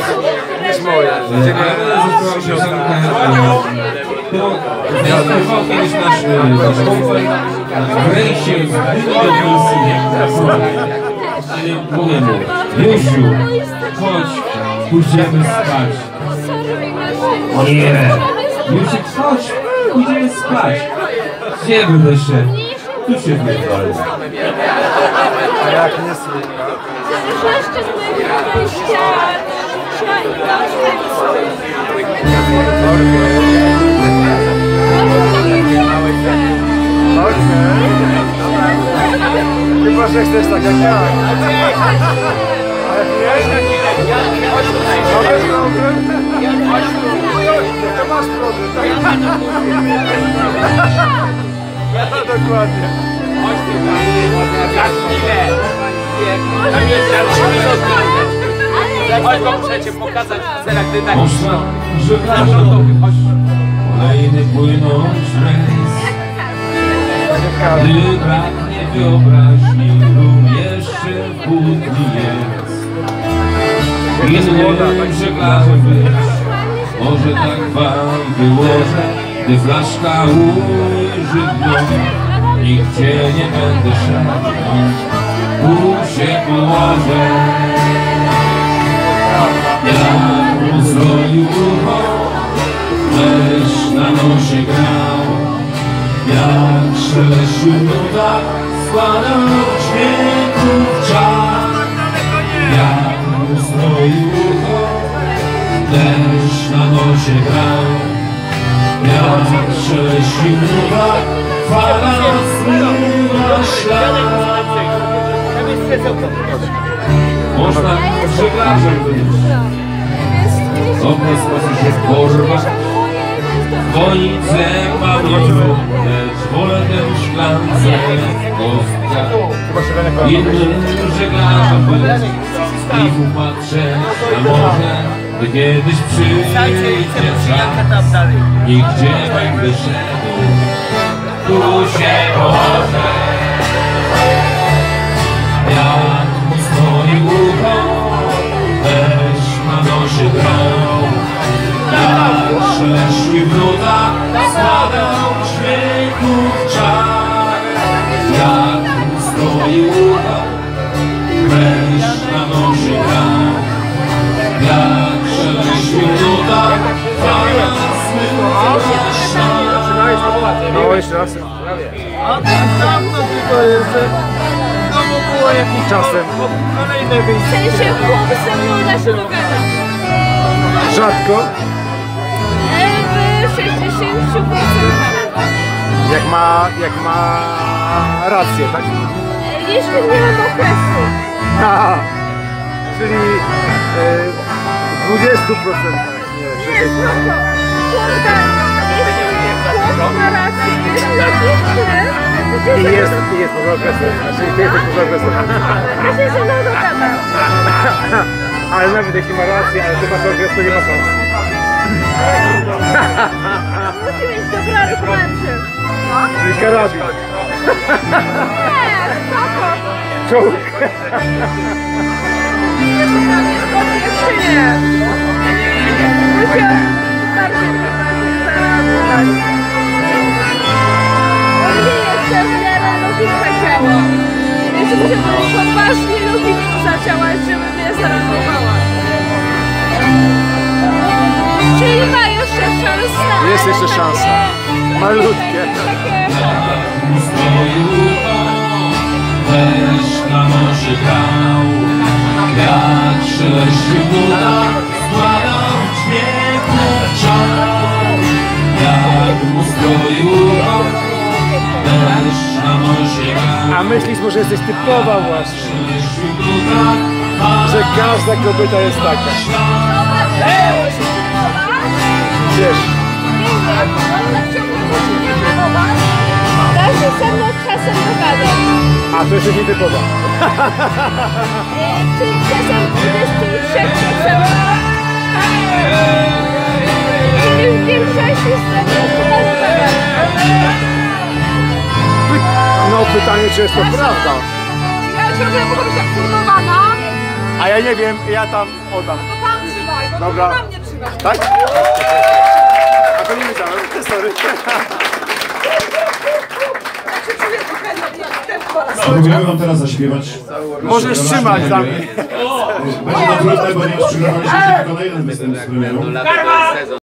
niż moje. Zainstalował kiedyś nasz kumpel w rejsie do misji. Mówię mu, Józiu, chodź, pójdziemy spać. Nie, Józiek, chodź, pójdziemy spać. Gdzie będę szedł? Tu się wypali. A jak nie słucha? Chyba, że chcesz tak jak ja. Ale nie? Mamy problem? To masz problem, tak? Dokładnie. Za chwilę! Tam jest chodź, bo muszę cię pokazać w celach dydaktyki. Można żeglarzem kolejny płynąć rejs. Gdy braknie wyobraźni, rum jeszcze w kłótni jest. Innym żeglarzem być, może tak wam wyłożę, gdy flaszka ujrzy dno. Nigdzie nie będę szedł, tu się położę. Jak uzbroił ucho, deszcz na nosie grał. Jak szeleścił nuda, składał dźwięków czar. Jak uzbroił ucho, deszcz na nosie grał. Jak szeleścił nuda, fala zmyła ślad. Można żeglarzem być, obraz sposób się porwać. Dwojnicę mam jedną, lecz wolę tę szklance w kostkach. Innym żeglarzem być i popatrzeć na morze, gdy kiedyś przyjdzie czas. Nigdzie będę szedł, tu się położę. Jak mu stoi ucho, deszcz na nosie grał. Jak szeleścił w nutach, składał dźwięków czar. Jak mu stoi ucho, deszcz na nosie grał. Jak szeleścił w nutach, fala zmyła ślad. No jeszcze raz. A tam to tylko jest. No bo było jakiś czasem. Kolejne wyjście. W sensie chłopcy ze mną da się dogadać. Rzadko. W 60%. Jak ma rację, tak? Jeśli nie mam okresu. Aha. Czyli w 20%. Nie, spoko. Chłop ma rację, jest logiczny. I jest poza okresem. Znaczy ty jesteś poza okresem. Ja się ze mną dogadam. Ale nawet jeśli ma rację, ale ty masz okres, to nie ma szans. Musi mieć dobry argumenty. Czyli karabin. Nie, spoko. Czołg. Nie pytanie, zgodnie czy nie? Muszę bardziej zaradować. U mnie jeszcze w miarę logika działa. Więc muszę być poważnie logiką zadziałać, żeby mnie zaradowała. Czyli ma jeszcze szansę. Jest jeszcze szansa. Malutkie. Deszcz na nosie grał, jak szeleścił w nutach, składał dźwięków czar. Jak mu stroił deszcz na nosie grał. A myślisz, może jesteś typowa właśnie, że każda kobieta jest taka. Wiesz. Da się ze mną czasem dogadać. A to jeszcze nie typowa. Czyli czasem 23 chcę. Czyli w większości z tego chyba dogadać. No pytanie, czy jest to prawda? Ja ciągle mogę być tak filmowana. A ja nie wiem, ja tam oddam. To tam Dobra. Tak? A to nie wiedziałem, sorry. Spróbujemy wam teraz zaśpiewać. Możesz trzymać za mnie. Będzie to trudne, ponieważ przygotowaliśmy się tylko na jeden występ z premierą.